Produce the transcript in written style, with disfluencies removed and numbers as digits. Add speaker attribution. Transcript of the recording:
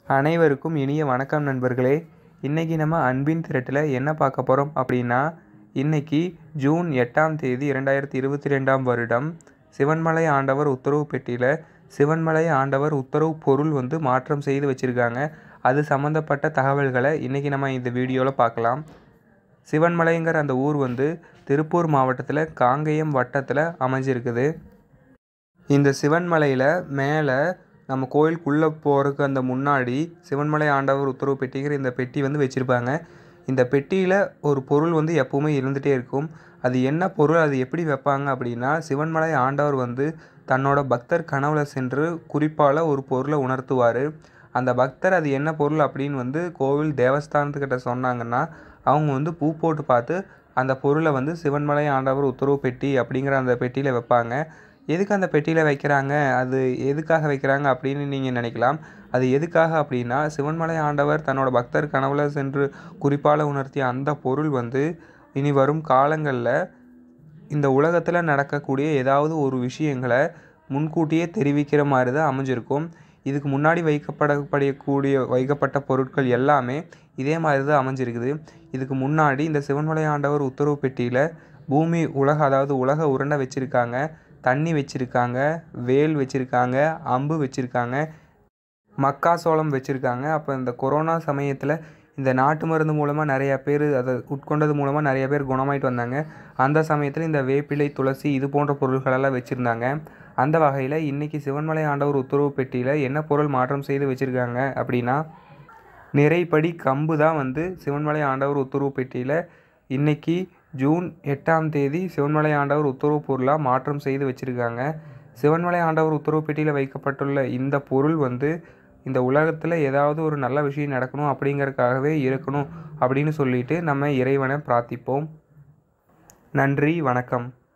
Speaker 1: அனைவருக்கும் இனிய வணக்கம் நண்பர்களே. இன்றைக்கி நம்ம அன்பின் திரட்டில் என்ன பார்க்க போகிறோம் அப்படின்னா, இன்றைக்கி ஜூன் 8ஆம் தேதி 2022ஆம் வருடம் சிவன்மலை ஆண்டவர் உத்தரவு பெட்டியில் சிவன்மலை ஆண்டவர் உத்தரவு பொருள் மாற்றம் செய்து வச்சுருக்காங்க. அது சம்மந்தப்பட்ட தகவல்களை இன்றைக்கி நம்ம இந்த வீடியோவில் பார்க்கலாம். சிவன்மலைங்கிற அந்த ஊர் திருப்பூர் மாவட்டத்தில் காங்கேயம் வட்டத்தில் அமைஞ்சிருக்குது. இந்த சிவன்மலையில் மேலே நம்ம கோயிலுக்குள்ளே போகிறதுக்கு அந்த முன்னாடி சிவன்மலை ஆண்டவர் உத்தரவு பெட்டிங்கிற இந்த பெட்டி வச்சுருப்பாங்க. இந்த பெட்டியில் ஒரு பொருள் எப்போவுமே இருந்துகிட்டே இருக்கும். அது என்ன பொருள், அது எப்படி வைப்பாங்க அப்படின்னா, சிவன்மலை ஆண்டவர் தன்னோட பக்தர் கனவுல சென்று குறிப்பால் ஒரு பொருளை உணர்த்துவார். அந்த பக்தர் அது என்ன பொருள் அப்படின்னு கோவில் தேவஸ்தானத்துக்கிட்ட சொன்னாங்கன்னா, அவங்க பூ போட்டு பார்த்து அந்த பொருளை சிவன்மலை ஆண்டவர் உத்தரவு பெட்டி அப்படிங்கிற அந்த பெட்டியில் வைப்பாங்க. எதுக்கு அந்த பெட்டியில் வைக்கிறாங்க, அது எதுக்காக வைக்கிறாங்க அப்படின்னு நீங்கள் நினைக்கலாம். அது எதுக்காக அப்படின்னா, சிவன்மலை ஆண்டவர் தன்னோட பக்தர் கனவுல சென்று குறிப்பால் உணர்த்திய அந்த பொருள் இனி வரும் காலங்களில் இந்த உலகத்தில் நடக்கக்கூடிய ஏதாவது ஒரு விஷயங்களை முன்கூட்டியே தெரிவிக்கிற மாதிரி தான் அமைஞ்சிருக்கும். இதுக்கு முன்னாடி வைக்கப்பட்ட பொருட்கள் எல்லாமே இதே மாதிரி தான் அமைஞ்சிருக்குது. இதுக்கு முன்னாடி இந்த சிவன்மலை ஆண்டவர் உத்தரவு பெட்டியில் பூமி அதாவது உலக உருண்டை வச்சுருக்காங்க, தண்ணி வச்சுருக்காங்க, வேல் வச்சுருக்காங்க, அம்பு வச்சுருக்காங்க, மக்காசோளம் வச்சுருக்காங்க. அப்போ இந்த கொரோனா சமயத்தில் இந்த நாட்டு மருந்து மூலமாக நிறையா பேர் அதை உட்கொண்டது மூலமாக நிறைய பேர் குணமாயிட்டு வந்தாங்க. அந்த சமயத்தில் இந்த வேப்பிலை, துளசி இது போன்ற பொருட்களெல்லாம் வச்சுருந்தாங்க. அந்த வகையில் இன்றைக்கி சிவன்மலை ஆண்டவர் உத்தரவு பெட்டியில் என்ன பொருள் மாற்றம் செய்து வச்சுருக்காங்க அப்படின்னா, நிறைப்படி கம்பு தான் சிவன்மலை ஆண்டவர் உத்தரவு பெட்டியில் இன்றைக்கி ஜூன் 8ஆம் தேதி சிவன்மலை ஆண்டவர் உத்தரவு பொருளாக மாற்றம் செய்து வச்சுருக்காங்க. சிவன்மலை ஆண்டவர் உத்தரவு பெட்டியில் வைக்கப்பட்டுள்ள இந்த பொருள் இந்த உலகத்தில் ஏதாவது ஒரு நல்ல விஷயம் நடக்கணும் அப்படிங்கிறதுக்காகவே இருக்கணும் அப்படின்னு சொல்லிட்டு நம்ம இறைவனை பிரார்த்திப்போம். நன்றி, வணக்கம்.